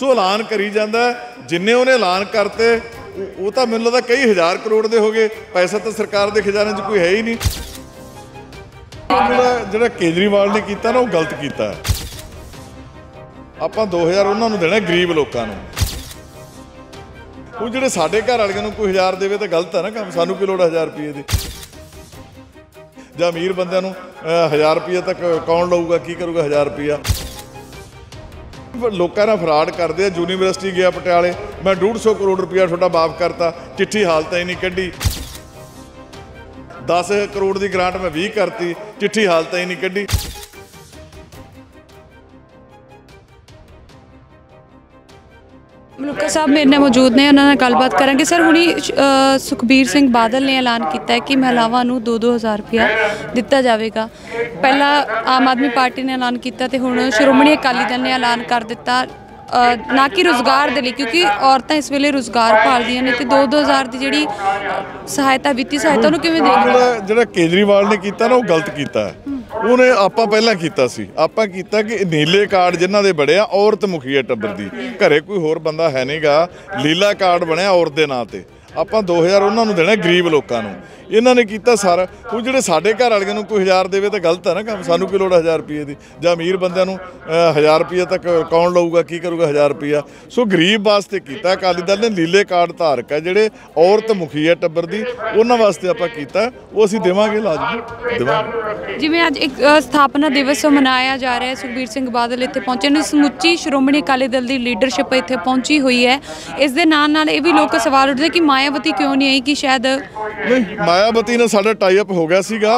सो ऐलान करी जाता जिन्ने उन्हें ऐलान करते वो तो मैनूं लगदा कई हज़ार करोड़ दे हो गए। पैसा तो सरकार के खजाने च कोई है ही नहीं। जिहड़ा केजरीवाल ने किया ना वो गलत किया। आपां 2000 उन्होंने देना गरीब लोगों को, वो जिहड़े साडे घर वालियां नूं कोई 1000 देवे तो गलत है ना काम। सानूं की लोड़ 1000 रुपये की? जां अमीर बंदियां नूं 1000 रुपये तक कौन लऊगा, की करूगा 1000 रुपया? लोगों नाल फ्रॉड करते। यूनीवर्सिटी गया पटियाले, मैं 150 करोड़ रुपया थोड़ा माफ करता, चिट्ठी हालत ही नहीं कढ़ी। 10 करोड़ की ग्रांट मैं 20 करती, चिट्ठी हालत ही नहीं कढ़ी। मलूका साहब मेरे नाल मौजूद ने, उन्होंने गलबात करांगे। सर हुणी सुखबीर सिंह बादल ने ऐलान किया है कि महिलावां नूं 2-2 हज़ार रुपया दिता जाएगा। पहला आम आदमी पार्टी ने ऐलान किया तो हुण श्रोमणी अकाली दल ने ऐलान कर दिता, ना कि रोज़गार के लिए, क्योंकि औरतां इस वेले रोज़गार भालदियां ने। तो 2-2 हज़ार की जिहड़ी सहायता, वित्ती सहायता, उहनूं किवें देखदे? जिहड़ा केजरीवाल ने किया ना वो गलत किया। उन्हें आपां पहलां कीता सी, आपां कीता कि नीले कार्ड जिन्हां दे बड़े आ औरत मुखी है टब्बर दी, घरे कोई होर बंदा है नहीं गा, लीला कार्ड बनया औरत दे नां ते। आपां 2000 उन्होंने देना गरीब लोगों को, इन्हों ने किया सारा। वो जिहड़े साडे घर वालियां नूं कोई 1000 देवे तो गलत है ना काम। सानूं की लोड़ 1000 रुपये की? जां अमीर बंदियां नूं 1000 रुपये तक कौन लऊगा, की करूगा 1000 रुपया? सो गरीब वास्ते किया अकाली दल ने। लीले कार्ड धारक है जिहड़े औरत मुखी है टब्बर दी, उन्हां वास्ते आपां कीता, वो असीं देवांगे, लाजमी देवांगे। जिवें अज एक स्थापना दिवस मनाया जा रहा है, सुखबीर सिंह बादल इत्थे पहुंचे ने, समुची श्रोमणी अकाली दल की लीडरशिप इत्थे पहुंची हुई है। इस दे नाल ये भी लोग सवाल उठते कि मायावती क्यों नहीं आई, कि शायद नहीं मायावती ने साडा टाई अप हो गया सीगा।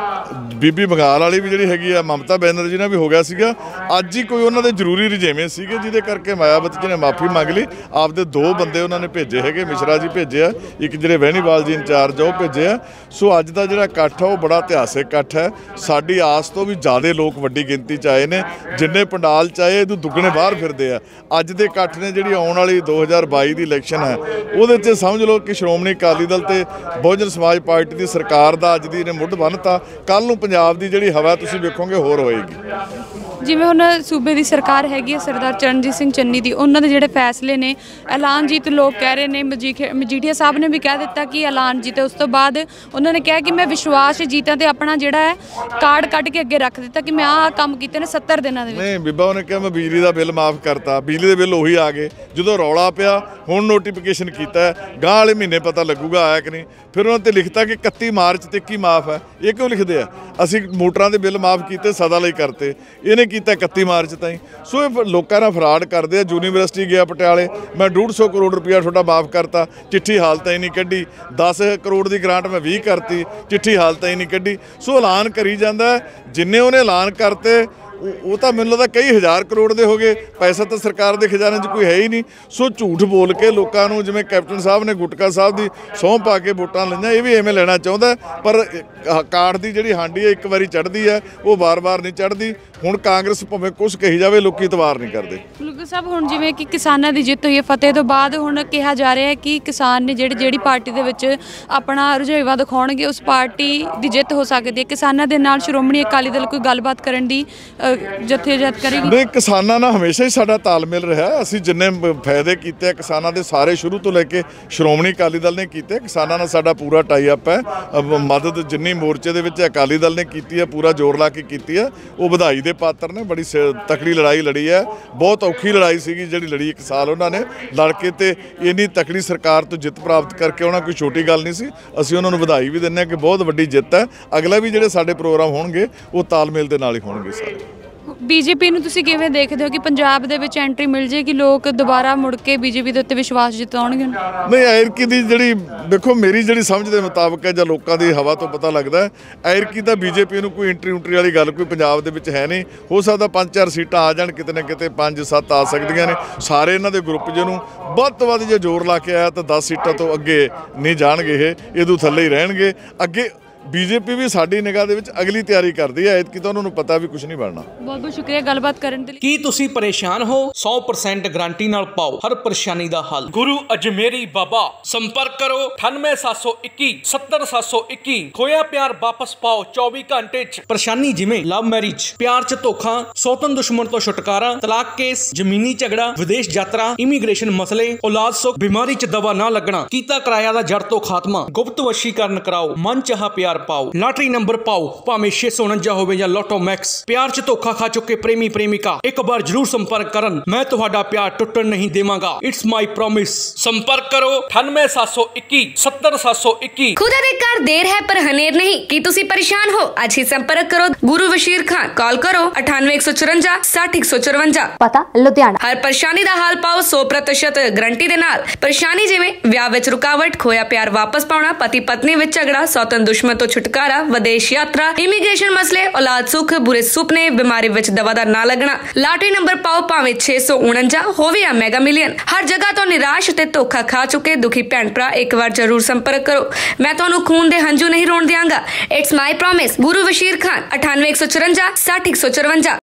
बीबी बंगाल वाली भी जिहड़ी हैगी आ ममता बनर्जी ने भी हो गया सीगा। अज ही कोई उन्होंने जरूरी रजेवें सीगे जिहदे करके मायावती जी ने माफ़ी मंग ली। आपदे 2 बंदे उन्होंने भेजे है, मिश्रा जी भेजे आ, एक जिहड़े वैनीवाल जी इंचार्ज आ भेजे आ। सो अज दा जिहड़ा इकट्ठ है वो बड़ा इतिहासिक इकट्ठ है। साडी आस तो भी ज़्यादा लोग वड्डी गिनती च आए ने, जिन्ने पंडाल च आए इदों दुगने बाहर फिरदे आ। अज दे इकट्ठ ने जिहड़ी आउण वाली 2022 की इलैक्शन है उहदे च समझ लो कि श्रोमणी अकाली दल ते बहुजन समाज पार्टी की सरकार का अज दी ने मुੱਢ ਬੰਨ੍ਹਤਾ। कल नूं पंजाब की जिहड़ी हवा तुसीं वेखोगे होर होएगी। जिवें हुण सूबे की सरकार हैगी है सरदार चरणजीत सिंह चन्नी दी, उन्हां दे जिहड़े फैसले ने ऐलानजीत लोग कह रहे हैं, मजीठिया साहब ने भी कह दिता कि ऐलान जीते। उस तो बाद उन्होंने कहा कि मैं विश्वास जीता तो अपना जिहड़ा है कार्ड कढ़ के अगे रख दिता कि मैं आह काम कीते ने 70 दिनों दे विच। नहीं बीबा उन्हें कहा मैं बिजली का बिल माफ़ करता, बिजली के बिल उही आ गए। जो रौला पिया हुण नोटिफिकेशन किया, गांह वाले महीने पता लगूगा आया कि नहीं। फिर उन्होंने लिखता कि 31 मार्च तक ही माफ़ है। ये क्यों लिखते हैं? असीं मोटरां दे बिल माफ़ किए सदा लई करते, इन्हें किया 31 मार्च ताईं। सो लोगों नाल फ्रॉड करते। यूनीवर्सिटी गया पटियाले, मैं 150 करोड़ रुपया थोड़ा माफ़ करता, चिट्ठी हालत ही नहीं कढ़ी। 10 करोड़ की ग्रांट मैं 20 करती, चिट्ठी हालत ही नहीं कढ़ी। सो ऐलान करी जाता जिन्ने उन्हें ऐलान करते वो तो मैनूं लगदा कई हज़ार करोड़ दे हो गए। पैसा तो सरकार के खजाने च कोई है ही नहीं। सो झूठ बोल के लोगों को, जिवें कैप्टन साहब ने गुटका साहब की सौंह पा के वोटां लईआं, ये भी इवें लेना चाहुंदा। पर कार्ड की जिहड़ी हांडी है एक बारी चढ़ती है, वो बार बार नहीं चढ़ती। हुण कांग्रेस भावें कुछ कही जाए, लोग इतवार नहीं करते। मलूका साहब हुण जिवें कि किसानां दी जिੱਤ हुई है फतेह तो बाद, हुण कहा जा रहा है कि किसान ने जिहड़ी पार्टी दे विच अपना रुझेवा दिखाउणगे उस पार्टी की जिੱਤ हो सकती है। किसानां दे नाल श्रोमणी अकाली दल कोई गलबात करन दी जथेजहद करेगी? नहीं, किसानां नाल हमेशा ही साडा तालमेल रहा। असीं जिन्ने फायदे कीते किसानां दे सारे शुरू तो लैके श्रोमणी अकाली दल ने कीते। किसानां नाल साडा पूरा टाई अप है। मदद जिन्नी मोर्चे दे विच अकाली दल ने कीती है, पूरा जोर ला के कीती है। वो बधाई दे पात्र ने। बड़ी तकड़ी लड़ाई लड़ी है, बहुत औखी लड़ाई सीगी जिहड़ी लड़ी। 1 साल उन्होंने लड़ के ते इन्नी तकड़ी सरकार तो जिੱਤ प्राप्त करके आउणा कोई छोटी गल नहीं सी। असीं उन्हां नूं बधाई भी दिंदे कि बहुत वड्डी जिੱਤ है। अगला भी जिहड़े साडे प्रोग्राम होणगे वो तालमेल दे नाल ही होणगे सारे। बीजेपी नूं तुसीं किवें देखदे हो कि पंजाब दे विच एंट्री मिल जाएगी, लोग दोबारा मुड़ के बीजेपी दे उत्ते विश्वास जताउणगे? नहीं, ऐरकी दी जिहड़ी देखो मेरी जिहड़ी समझ दे मुताबक है जां लोकां दी हवा तो पता लगदा है, ऐरकी दा बीजेपी नूं कोई एंट्री वाली गल कोई पंजाब दे विच है नहीं। हो सकदा 5-4 सीटां आ जाण, किते ना किते 5-7 आ सकदियां ने। सारे इन्हां दे ग्रुप जिहनूं ਵੱਧ ਤੋਂ ਵੱਧ ਜੇ ਜ਼ੋਰ ਲਾ ਕੇ ਆਇਆ ਤਾਂ 10 सीटां तो अगे नहीं जाणगे, ये इदों थल्ले ही रहणगे। अगे ਬੀਜੇਪੀ ਵੀ ਸਾਡੀ ਨਿਗਾਹ ਦੇ ਵਿੱਚ ਅਗਲੀ ਤਿਆਰੀ ਕਰਦੀ ਹੈ, ਐਤਕੀ ਤਾਂ ਉਹਨਾਂ ਨੂੰ ਪਤਾ ਵੀ ਕੁਝ ਨਹੀਂ ਬਣਨਾ। ਬਹੁਤ ਬਹੁਤ ਸ਼ੁਕਰੀਆ ਗੱਲਬਾਤ ਕਰਨ ਦੇ ਲਈ। ਕੀ ਤੁਸੀਂ ਪਰੇਸ਼ਾਨ ਹੋ? 100% ਗਾਰੰਟੀ ਨਾਲ ਪਾਓ ਹਰ ਪਰੇਸ਼ਾਨੀ ਦਾ ਹੱਲ। ਗੁਰੂ ਅਜਮੇਰੀ ਬਾਬਾ। ਸੰਪਰਕ ਕਰੋ 98721 70721। ਖੋਇਆ ਪਿਆਰ ਵਾਪਸ ਪਾਓ 24 ਘੰਟੇ ਚ। ਪਰੇਸ਼ਾਨੀ ਜਿਵੇਂ ਲਵ ਮੈਰਿਜ, ਪਿਆਰ ਚ ਧੋਖਾ, ਸੌਤਨ ਦੁਸ਼ਮਣ ਤੋਂ ਛੁਟਕਾਰਾ, ਤਲਾਕ ਕੇਸ, ਜ਼ਮੀਨੀ ਝਗੜਾ, ਵਿਦੇਸ਼ ਯਾਤਰਾ, ਇਮੀਗ੍ਰੇਸ਼ਨ ਮਸਲੇ, ਔਲਾਦ ਸੁੱਖ, ਬਿਮਾਰੀ ਚ ਦਵਾ ਨਾ ਲੱਗਣਾ, ਕੀਤਾ ਕਿਰਾਇਆ ਦਾ ਜੜ ਤੋਂ ਖਾਤਮਾ, ਗੁਪਤ ਵਸ਼ੀਕਰਨ ਕਰਾਓ, ਮਨ ਚਾਹਾ ਪਿਆਰ ਪਾਓ, ਲਾਟਰੀ ਨੰਬਰ ਪਾਓ ਭਾਵੇਂ 649 ਹੋਵੇ ਜਾਂ ਲੋਟੋ ਮੈਕਸ। ਪਿਆਰ ਚ ਧੋਖਾ ਖਾ ਚੁੱਕੇ ਪ੍ਰੇਮੀ ਪ੍ਰੇਮਿਕਾ ਇੱਕ ਵਾਰ ਜਰੂਰ ਸੰਪਰਕ ਕਰਨ। ਮੈਂ ਤੁਹਾਡਾ ਪਿਆਰ ਟੁੱਟਣ ਨਹੀਂ ਦੇਵਾਂਗਾ। It's my promise. ਸੰਪਰਕ ਕਰੋ 98721 70721। खुदा दे घर देर है पर हनेर नहीं। की तुसी परेशान हो? आज ही संपर्क करो गुरु वशीर खान। कॉल करो 98 154 60 154। पता लुधियाना। हर परेशानी दा हाल पाओ 100% गारंटी दे नाल। परेशानी जिवें विआह विच रुकावट, खोया प्यार वापस पाउणा, पति पत्नी विच झगड़ा, सौतन दुश्मन तो छुटकारा, विदेश यात्रा, इमीग्रेशन मसले, औलाद सुख, बुरे सुपने, बीमारी विच दवा दा ना लगना, लाटरी नंबर पाओ भावें 649 होवे या मेगा मिलियन। हर जगह तो निराश ते धोखा खा चुके दुखी भैन भरा एक बार जरूर संपर्क करो। मैं तुहानू खून दे हंझू नहीं रोण दियांगा। It's my promise. Guru Washir Khan 98 154 60 154।